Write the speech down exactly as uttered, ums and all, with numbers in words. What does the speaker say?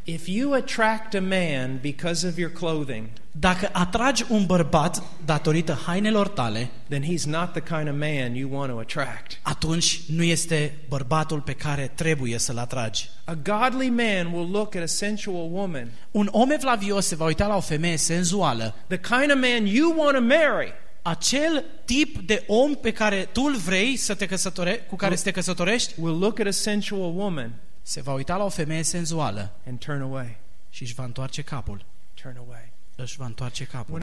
If you attract a man because of your clothing, Dacă atragi un bărbat datorită hainelor tale, then he's not the kind of man you want to attract. atunci nu este bărbatul pe care trebuie să-l atragi. A godly man will look at a sensual woman, Un om evlavios se va uita la o femeie senzuală, the kind of man you want to marry. acel tip de om pe care tu îl vrei să te căsătore, cu care să te căsătorești, Will look at a sensual woman se va uita la o femeie senzuală and turn away. și își va întoarce capul. Turn away. Își va întoarce capul.